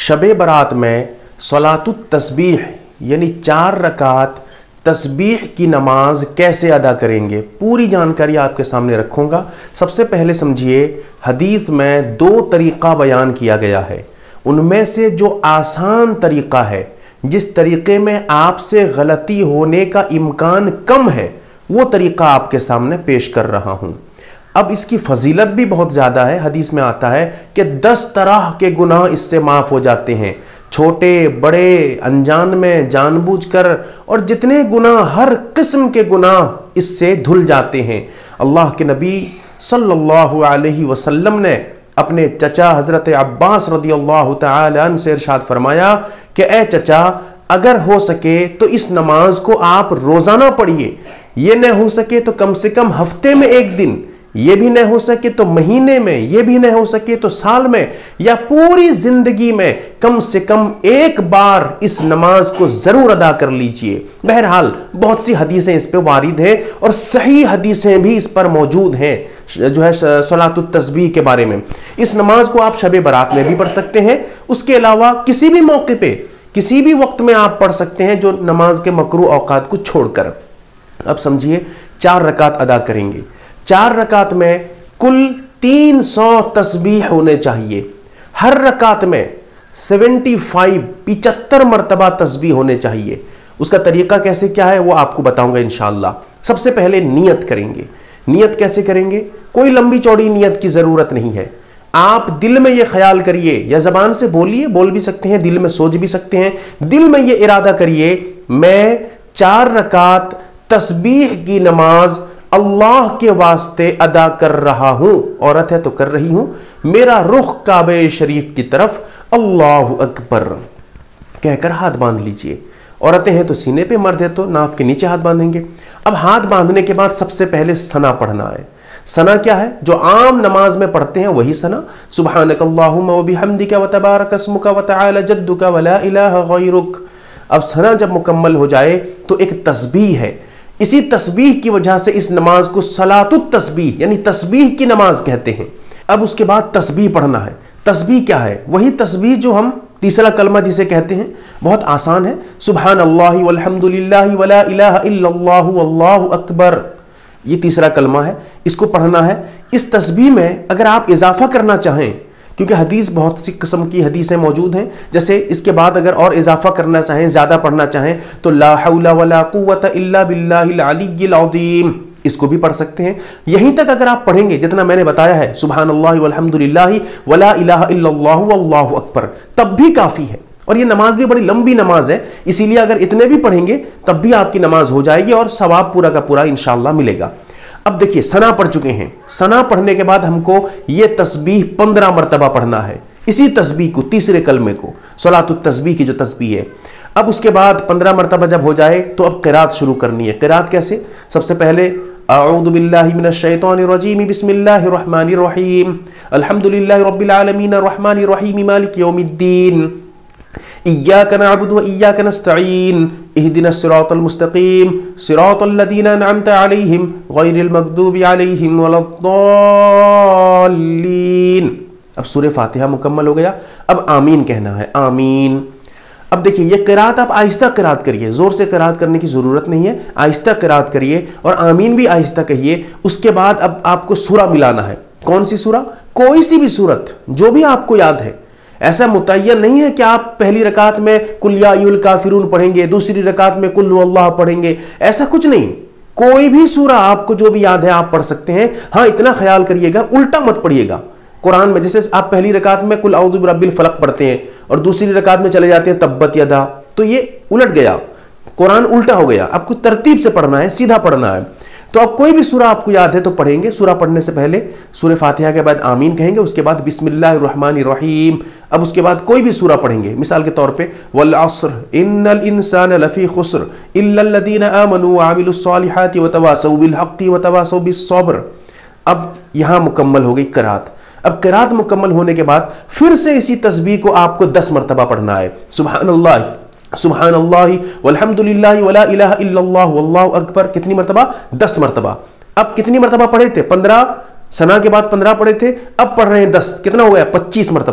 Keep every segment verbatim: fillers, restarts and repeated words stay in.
شب برات میں صلاۃ التسبیح یعنی چار رکعت تسبیح کی نماز کیسے ادا کریں گے، پوری جانکاری آپ کے سامنے رکھوں گا۔ سب سے پہلے سمجھیے، حدیث میں دو طریقہ بیان کیا گیا ہے، ان میں سے جو آسان طریقہ ہے، جس طریقے میں آپ سے غلطی ہونے کا امکان کم ہے، وہ طریقہ آپ کے سامنے پیش کر رہا ہوں۔ اب اس کی فضیلت بھی بہت زیادہ ہے۔ حدیث میں آتا ہے کہ دس طرح کے گناہ اس سے معاف ہو جاتے ہیں، چھوٹے بڑے، انجان میں، جان بوجھ کر، اور جتنے گناہ، ہر قسم کے گناہ اس سے دھل جاتے ہیں۔ اللہ کے نبی صلی اللہ علیہ وسلم نے اپنے چچا حضرت عباس رضی اللہ تعالی عنہ سے ارشاد فرمایا کہ اے چچا، اگر ہو سکے تو اس نماز کو آپ روزانہ پڑھیے، یہ نہ ہو سکے تو کم سے کم ہفتے میں ایک دن، یہ بھی نہ ہو سکے تو مہینے میں، یہ بھی نہ ہو سکے تو سال میں، یا پوری زندگی میں کم سے کم ایک بار اس نماز کو ضرور ادا کر لیجئے۔ بہرحال بہت سی حدیثیں اس پہ وارد ہیں، اور صحیح حدیثیں بھی اس پر موجود ہیں جو ہے صلاۃ التسبیح کے بارے میں۔ اس نماز کو آپ شب برات میں بھی پڑھ سکتے ہیں، اس کے علاوہ کسی بھی موقع پہ، کسی بھی وقت میں آپ پڑھ سکتے ہیں جو نماز کے مکروہ اوقات کو چھوڑ کر۔ اب سمجھیے، چار رکعت ادا کریں گے، چار رکعت میں کل تین سو تسبیح ہونے چاہیے، ہر رکعت میں سیونٹی فائیو پچہتر مرتبہ تسبیح ہونے چاہیے۔ اس کا طریقہ کیسے کیا ہے وہ آپ کو بتاؤں گا انشاءاللہ۔ سب سے پہلے نیت کریں گے۔ نیت کیسے کریں گے؟ کوئی لمبی چوڑی نیت کی ضرورت نہیں ہے، آپ دل میں یہ خیال کریے، یا زبان سے بولیے، بول بھی سکتے ہیں، دل میں سوچ بھی سکتے ہیں، دل میں یہ ارادہ کریے، میں چار رکعت تسبیح کی نماز اللہ کے واسطے ادا کر رہا ہوں، عورت ہے تو کر رہی ہوں، میرا رخ کعبہ شریف کی طرف، اللہ اکبر کہہ کر ہاتھ باندھ لیجئے۔ عورتیں ہیں تو سینے پہ، مرد ہے تو ناف کے نیچے ہاتھ باندھیں گے۔ اب ہاتھ باندھنے کے بعد سب سے پہلے ثنا پڑھنا ہے۔ ثنا کیا ہے؟ جو عام نماز میں پڑھتے ہیں وہی ثنا، سبحانک اللہم وبحمدک وتبارک اسمک وتعالی جدک ولا الہ غیرک۔ اب ثنا جب مکمل ہو جائے تو ایک تسبیح ہے، اسی تسبیح کی وجہ سے اس نماز کو صلاۃ التسبیح یعنی تسبیح کی نماز کہتے ہیں۔ اب اس کے بعد تسبیح پڑھنا ہے۔ تسبیح کیا ہے؟ وہی تسبیح جو ہم تیسرا کلمہ جسے کہتے ہیں، بہت آسان ہے، سبحان اللہ والحمد للہ ولا الہ الا اللہ واللہ اکبر، یہ تیسرا کلمہ ہے، اس کو پڑھنا ہے۔ اس تسبیح میں اگر آپ اضافہ کرنا چاہیں، کیونکہ حدیث بہت سی قسم کی حدیثیں موجود ہیں، جیسے اس کے بعد اگر اور اضافہ کرنا چاہیں، زیادہ پڑھنا چاہیں تو لا حول ولا قوت الا باللہ العلی العظیم، اس کو بھی پڑھ سکتے ہیں۔ یہیں تک اگر آپ پڑھیں گے جتنا میں نے بتایا ہے، سبحان اللہ والحمد للہ ولا الہ الا اللہ واللہ اکبر، تب بھی کافی ہے۔ اور یہ نماز بھی بڑی لمبی نماز ہے، اسی لیے اگر اتنے بھی پڑھیں گے تب بھی آپ کی نماز ہو جائے گی اور ثواب پورا کا پورا انشاءاللہ ملے گا۔ اب دیکھیے، ثنا پڑھ چکے ہیں، ثنا پڑھنے کے بعد ہم کو یہ تسبیح پندرہ مرتبہ پڑھنا ہے، اسی تسبیح کو، تیسرے کلمے کو، صلاۃ التسبیح کی جو تسبیح ہے۔ اب اس کے بعد پندرہ مرتبہ جب ہو جائے تو اب قرات شروع کرنی ہے۔ قرات کیسے؟ سب سے پہلے اعوذ باللہ من الشیطان الرجیم بسم اللہ الرحمن الرحیم الحمد للہ رب العالمین الرحمن الرحیم مالک یوم الدین ایاک نعبد و ایاک نستعین اہدنا الصراط المستقیم صراط الذین انعمت علیہم غیر المغضوب علیہم ولا الضالین۔ اب سورہ فاتحہ مکمل ہو گیا، اب آمین کہنا ہے، آمین۔ اب دیکھیے، یہ قرات آپ آہستہ قرات کریے، زور سے قرات کرنے کی ضرورت نہیں ہے، آہستہ قرات کریے اور آمین بھی آہستہ کہیے۔ اس کے بعد اب آپ کو سورہ ملانا ہے۔ کون سی سورہ؟ کوئی سی بھی سورت جو بھی آپ کو یاد ہے، ایسا متعین نہیں ہے کہ آپ پہلی رکعت میں قل یا ایھا الکافرون پڑھیں گے، دوسری رکعت میں قل ھو اللہ پڑھیں گے، ایسا کچھ نہیں۔ کوئی بھی سورہ آپ کو جو بھی یاد ہے آپ پڑھ سکتے ہیں۔ ہاں اتنا خیال کریے گا، الٹا مت پڑھیے گا۔ قرآن میں جیسے آپ پہلی رکعت میں قل اعوذ برب الفلق پڑھتے ہیں اور دوسری رکعت میں چلے جاتے ہیں تبت یدا، تو یہ الٹ گیا، قرآن الٹا ہو گیا۔ آپ کو ترتیب سے پڑھنا ہے، سیدھا پڑھنا ہے۔ تو اب کوئی بھی سورہ آپ کو یاد ہے تو پڑھیں گے۔ سورہ پڑھنے سے پہلے سورہ فاتحہ کے بعد آمین کہیں گے، اس کے بعد بسم اللہ الرحمن الرحیم۔ اب اس کے بعد کوئی بھی سورہ پڑھیں گے، مثال کے طور پہ والعصر ان الانسان لفی خسر الا الذین آمنوا وعملوا الصالحات وتواصوا بالحق وتواصوا بالصبر۔ اب یہاں مکمل ہو گئی قرات۔ اب قرات مکمل ہونے کے بعد پھر سے اسی تسبیح کو آپ کو دس مرتبہ پڑھنا ہے، سبحان اللہ سبحان اللہ والحمد للہ ولا الہ الا اللہ واللہ اکبر، کتنی مرتبہ؟ دس مرتبہ۔ اب کتنی مرتبہ پڑھے تھے؟ پندرہ، ثنا کے بعد پندرہ پڑھے تھے، اب پڑھ رہے ہیں دس، کتنا ہو گیا؟ پچیس مرتبہ۔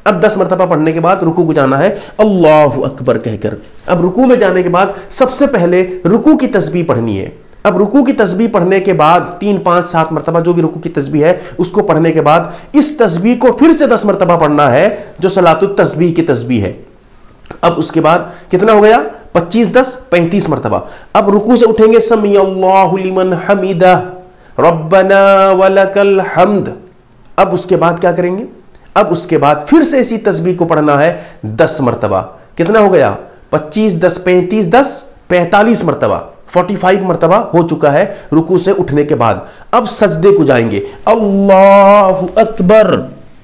اب दस मरतबा पढ़ने के बाद रुकू को जाना है अल्लाहु अकबर कहकर। अब रुकू में जाने के बाद सबसे पहले रुकू की तस्बीह पढ़नी है। अब रुकू की तस्बीह पढ़ने के बाद तीन पांच सात मरतबा जो भी रुकू की तस्बीह है उसको पढ़ने के बाद इस तस्बीह को फिर से दस मरतबा पढ़ना है जो सलातुत तस्बीह की तस्बीह है। अब उसके बाद कितना हो गया, पच्चीस दस पैंतीस मरतबा। अब रुकू से उठेंगे समी अल्लाहु लिमन हमीदा रब्बना वलकल हम्द। अब उसके बाद क्या करेंगे, अब उसके बाद फिर से इसी तस्बीह को पढ़ना है दस मरतबा। कितना हो गया, पच्चीस दस पैंतीस दस पैंतालीस मरतबा, पैंतालीस मरतबा हो चुका है रुकू से उठने के बाद। अब सजदे को जाएंगे अल्लाहु अकबर।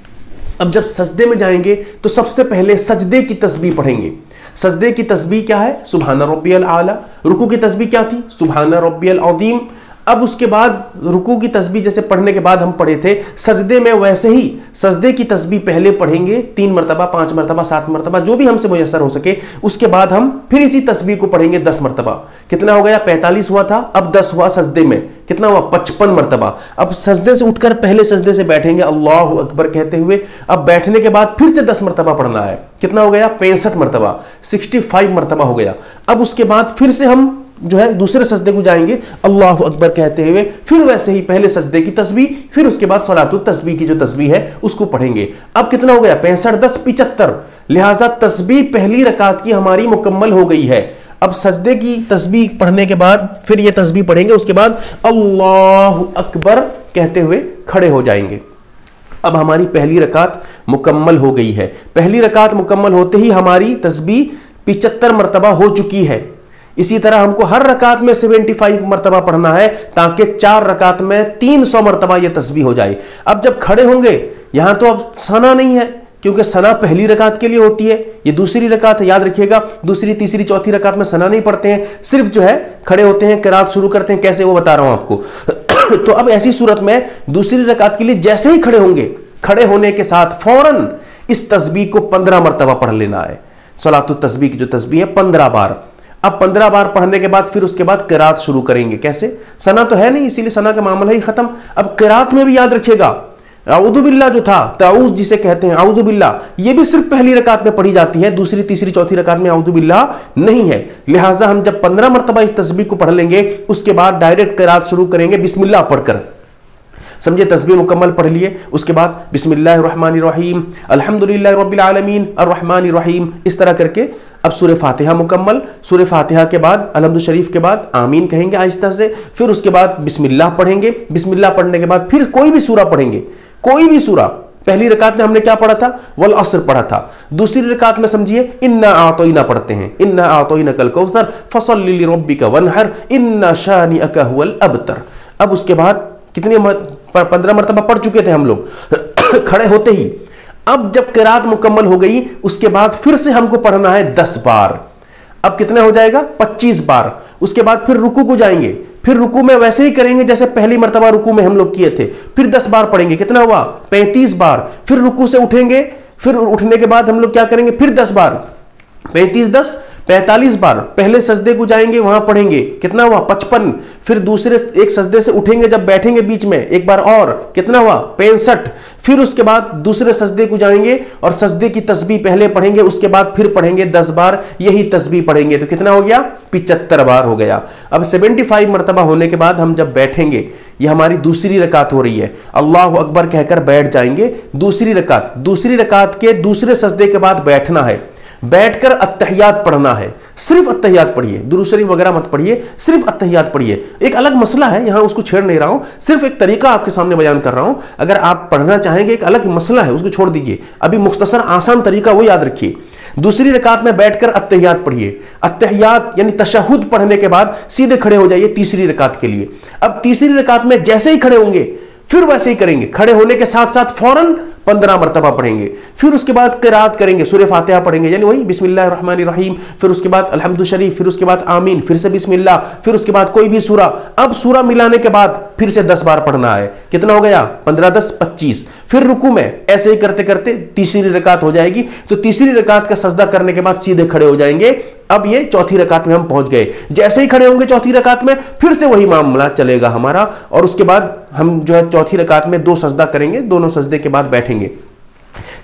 अब जब सजदे में जाएंगे तो सबसे पहले सजदे की तस्बीह पढ़ेंगे। सजदे की तस्बीह क्या है, सुभान रब्बियल आला। रुकू की तस्बीह क्या थी, सुभान रब्बियल अज़ीम। अब उसके बाद रुकू की तस्बीह जैसे पढ़ने के बाद हम पढ़े थे, सजदे में वैसे ही सजदे की तस्बीह पहले पढ़ेंगे तीन मरतबा पांच मरतबा सात मरतबा जो भी हमसे मुयस्सर हो सके। उसके बाद हम फिर इसी तस्बीह को पढ़ेंगे दस मरतबा। कितना हो गया, पैंतालीस हुआ था, अब दस हुआ सजदे में, कितना हुआ, पचपन मरतबा। अब सजदे से उठकर पहले सजदे से बैठेंगे अल्लाहु अकबर कहते हुए। अब बैठने के बाद फिर से दस मरतबा पढ़ना है। कितना हो गया, पैंसठ मरतबा, पैंसठ मरतबा हो गया। अब उसके बाद फिर से हम जो है दूसरे सजदे को जाएंगे अल्लाहु अकबर कहते हुए, फिर वैसे ही पहले सजदे की तस्बीह, फिर उसके बाद सलातुत तस्बीह की जो तस्बीह है उसको पढ़ेंगे। अब कितना हो गया, पैंसठ दस पिचहत्तर। लिहाजा तस्बीह पहली रकात की हमारी मुकम्मल हो गई है। अब सजदे की तस्बीह पढ़ने के बाद फिर ये तस्बीह पढ़ेंगे, उसके बाद अल्लाहु अकबर कहते हुए खड़े हो जाएंगे। अब हमारी पहली रकात मुकम्मल हो गई है। पहली रकात मुकम्मल होते ही हमारी तस्बीह पिचहत्तर मरतबा हो चुकी है। इसी तरह हमको हर रकात में पचहत्तर मरतबा पढ़ना है ताकि चार रकात में तीन सौ मरतबा यह तस्बीह हो जाए। अब जब खड़े होंगे, यहां तो अब सना नहीं है क्योंकि सना पहली रकात के लिए होती है, ये दूसरी रकात है, याद रखिएगा। दूसरी तीसरी चौथी रकात में सना नहीं पढ़ते हैं, सिर्फ जो है खड़े होते हैं, किरात शुरू करते हैं। कैसे वो बता रहा हूं आपको। तो अब ऐसी सूरत में दूसरी रकात के लिए जैसे ही खड़े होंगे, खड़े होने के साथ फौरन इस तस्बीह को पंद्रह मरतबा पढ़ लेना है। सलातुत तस्बीह की जो तस्बीह है पंद्रह बार। अब पंद्रह बार पढ़ने के बाद फिर उसके बाद किरात शुरू करेंगे। कैसे, सना तो है नहीं इसीलिए सना का मामला ही खत्म। अब किरात में भी याद रखिएगा, आऊज़ु बिल्लाह जो था, ताऊज़ जिसे कहते हैं, आऊज़ु बिल्लाह, ये भी सिर्फ पहली रकात में पढ़ी जाती है, दूसरी तीसरी चौथी रकात में आऊज़ु बिल्लाह नहीं है। लिहाजा हम जब पंद्रह मरतबा इस तस्बीह को पढ़ लेंगे, उसके बाद डायरेक्ट किरात शुरू करेंगे बिस्मिल्लाह पढ़कर। समझे, तस्बीह मुकम्मल पढ़ लिए, उसके बाद बिस्मिल्लाहिर्रहमानिर्रहीम अल्हम्दुलिल्लाहि रब्बिल आलमीन अर्रहमानिर्रहीम, इस तरह करके अब सूरह फातिहा मुकम्मल। सूरह फातिहा के बाद अलहम्दु शरीफ के बाद आमीन कहेंगे आहिस्ता से, फिर उसके बाद बिस्मिल्लाह पढ़ेंगे। बिस्मिल्लाह पढ़ने के बाद फिर कोई भी सूरा पढ़ेंगे, कोई भी सूरा। पहली रकात में हमने क्या पढ़ा था, वल असर पढ़ा था। दूसरी रकात में समझिए इन्ना आतोइना पढ़ते हैं, इन्ना आतोइना कल कौसर फसल्लि लिरब्बिका वनहर इन्ना शानिअका हुवल अबतर। अब उसके बाद कितने पंद्रह मरतबा पढ़ चुके थे हम लोग खड़े होते ही। अब जब किरात मुकम्मल हो गई, उसके बाद फिर से हमको पढ़ना है दस बार। अब कितना हो जाएगा, पच्चीस बार। उसके बाद फिर रुकू को जाएंगे, फिर रुकू में वैसे ही करेंगे जैसे पहली मरतबा रुकू में हम लोग किए थे, फिर दस बार पढ़ेंगे। कितना हुआ, पैंतीस बार। फिर रुकू से उठेंगे, फिर उठने के बाद हम लोग क्या करेंगे, फिर दस बार, पैंतीस दस पैंतालीस बार। पहले सजदे को जाएंगे, वहां पढ़ेंगे, कितना हुआ, पचपन। फिर दूसरे एक सजदे से उठेंगे, जब बैठेंगे बीच में एक बार और, कितना हुआ, पैंसठ। फिर उसके बाद दूसरे सजदे को जाएंगे और सजदे की तस्बीह पहले पढ़ेंगे, उसके बाद फिर पढ़ेंगे दस बार, यही तस्बीह पढ़ेंगे। तो कितना हो गया, पिचहत्तर बार हो गया। अब पचहत्तर मरतबा होने के बाद हम जब बैठेंगे, ये हमारी दूसरी रकात हो रही है, अल्लाहु अकबर कहकर बैठ जाएंगे। दूसरी रकात, दूसरी रकात के दूसरे सजदे के बाद बैठना है, बैठकर अत्तहियात पढ़ना है। सिर्फ अत्तहियात पढ़िए, दुरूद शरीफ वगैरह मत पढ़िए, सिर्फ अत्तहियात पढ़िए। एक अलग मसला है, यहां उसको छेड़ नहीं रहा हूं, सिर्फ एक तरीका आपके सामने बयान कर रहा हूं। अगर आप पढ़ना चाहेंगे, एक अलग मसला है, उसको छोड़ दीजिए। अभी मुख्तसर आसान तरीका वो याद रखिए। दूसरी रकात में बैठकर अत्तहियात पढ़िए। अत्तहियात यानी तशहुद पढ़ने के बाद सीधे खड़े हो जाइए तीसरी रकात के लिए। अब तीसरी रकात में जैसे ही खड़े होंगे, फिर वैसे ही करेंगे, खड़े होने के साथ साथ फौरन पंद्रह मरतबा पढ़ेंगे। फिर उसके बाद किरात करेंगे, सूरह फातिहा पढ़ेंगे, यानी वही बिस्मिल्लाहिर्रहमानिर्रहीम, फिर उसके बाद अल्हम्दु शरीफ, फिर उसके बाद आमीन, फिर से बिस्मिल्लाह, फिर उसके बाद कोई भी सूरा। अब सूरा मिलाने के बाद फिर से दस बार पढ़ना है। कितना हो गया, पंद्रह दस पच्चीस। फिर रुकू में ऐसे ही करते करते तीसरी रकात हो जाएगी। तो तीसरी रकात का सजदा करने के बाद सीधे खड़े हो जाएंगे। अब ये चौथी रकात में हम पहुंच गए। जैसे ही खड़े होंगे चौथी रकात में, फिर से वही मामला चलेगा हमारा। और उसके बाद हम जो है चौथी रकात में दो सजदा करेंगे, दोनों सजदे के बाद बैठेंगे।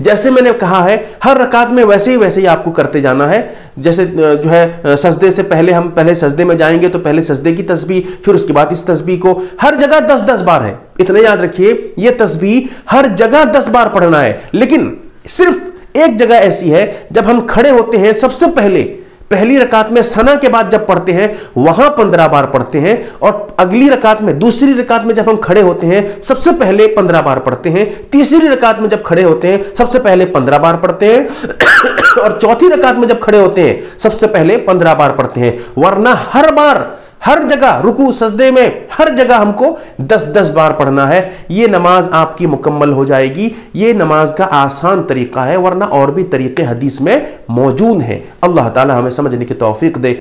जैसे मैंने कहा है हर रकात में वैसे ही वैसे ही आपको करते जाना है। जैसे जो है सजदे से पहले हम पहले सजदे में जाएंगे तो पहले सजदे की तस्बीह, फिर उसके बाद इस तस्बीह को हर जगह दस दस बार है। इतना याद रखिए, यह तस्बीह हर जगह दस बार पढ़ना है। लेकिन सिर्फ एक जगह ऐसी है जब हम खड़े होते हैं सबसे पहले पहली रकात में सना के बाद जब पढ़ते हैं वहां पंद्रह बार पढ़ते हैं, और अगली रकात में दूसरी रकात में जब हम खड़े होते हैं सबसे पहले पंद्रह बार पढ़ते हैं, तीसरी रकात में जब खड़े होते हैं सबसे पहले पंद्रह बार पढ़ते हैं और चौथी रकात में जब खड़े होते हैं सबसे पहले पंद्रह बार पढ़ते हैं। वरना हर बार हर जगह रुकू सजदे में हर जगह हमको दस दस बार पढ़ना है। ये नमाज आपकी मुकम्मल हो जाएगी। ये नमाज का आसान तरीका है, वरना और भी तरीके हदीस में मौजूद हैं। अल्लाह ताला हमें समझने की तौफीक दे।